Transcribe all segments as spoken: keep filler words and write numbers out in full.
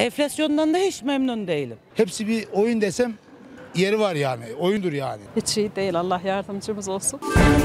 Enflasyondan da hiç memnun değilim. Hepsi bir oyun desem yeri var yani. Oyundur yani. Hiç iyi değil. Allah yardımcımız olsun.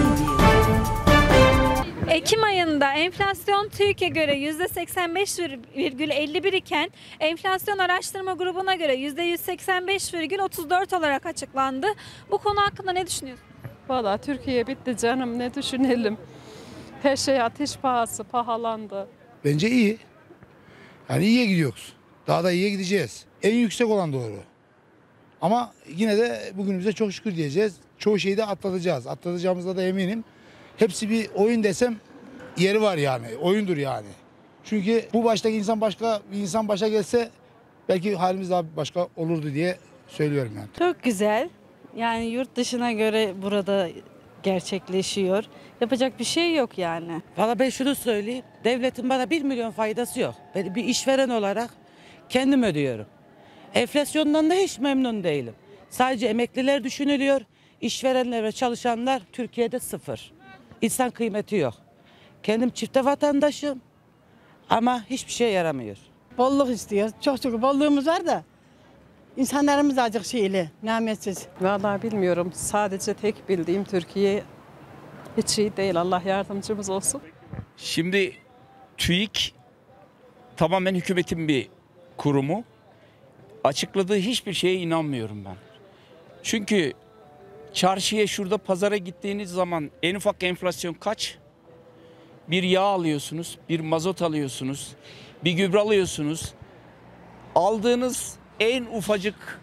Ekim ayında enflasyon TÜİK'e göre yüzde seksen beş virgül elli bir iken enflasyon araştırma grubuna göre yüzde yüz seksen beş virgül otuz dört olarak açıklandı. Bu konu hakkında ne düşünüyorsunuz? Valla Türkiye bitti canım, ne düşünelim. Her şey ateş pahası, pahalandı. Bence iyi. Yani iyiye gidiyoruz. Daha da iyiye gideceğiz. En yüksek olan doğru. Ama yine de bugünümüze çok şükür diyeceğiz. Çoğu şeyi de atlatacağız. Atlatacağımızda da eminim. Hepsi bir oyun desem yeri var yani. Oyundur yani. Çünkü bu baştaki insan başka bir insan başa gelse belki halimiz daha başka olurdu diye söylüyorum yani. Çok güzel. Yani yurt dışına göre burada gerçekleşiyor. Yapacak bir şey yok yani. Valla ben şunu söyleyeyim. Devletin bana bir milyon faydası yok. Ben bir işveren olarak kendim ödüyorum. Enflasyondan da hiç memnun değilim. Sadece emekliler düşünülüyor. İşverenler ve çalışanlar Türkiye'de sıfır. İnsan kıymeti yok. Kendim çifte vatandaşım ama hiçbir şey yaramıyor. Bolluk istiyoruz. Çok çok bollığımız var da insanlarımız azıcık şeyli, nametsiz. Valla bilmiyorum. Sadece tek bildiğim Türkiye hiç iyi değil. Allah yardımcımız olsun. Şimdi TÜİK tamamen hükümetin bir kurumu. Açıkladığı hiçbir şeye inanmıyorum ben. Çünkü çarşıya, şurada pazara gittiğiniz zaman en ufak enflasyon kaç? Bir yağ alıyorsunuz, bir mazot alıyorsunuz, bir gübre alıyorsunuz. Aldığınız en ufacık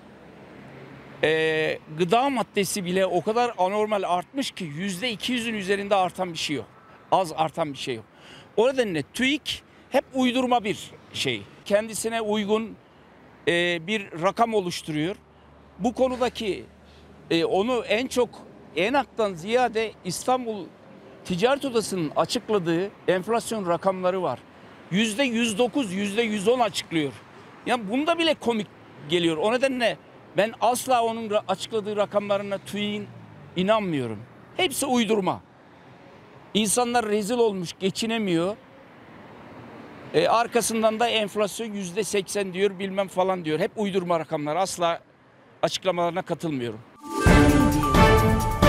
e, gıda maddesi bile o kadar anormal artmış ki yüzde iki yüzün üzerinde artan bir şey yok. Az artan bir şey yok. O nedenle TÜİK hep uydurma bir şey. Kendisine uygun e, bir rakam oluşturuyor. Bu konudaki e, onu en çok ENAK'tan ziyade İstanbul Ticaret Odası'nın açıkladığı enflasyon rakamları var. Yüzde yüz dokuz, yüzde yüz on açıklıyor. Yani bunda bile komik geliyor. O nedenle ben asla onun açıkladığı rakamlarına TÜİK'in inanmıyorum. Hepsi uydurma. İnsanlar rezil olmuş, geçinemiyor. E, arkasından da enflasyon yüzde seksen diyor, bilmem falan diyor. Hep uydurma rakamlar. Asla açıklamalarına katılmıyorum.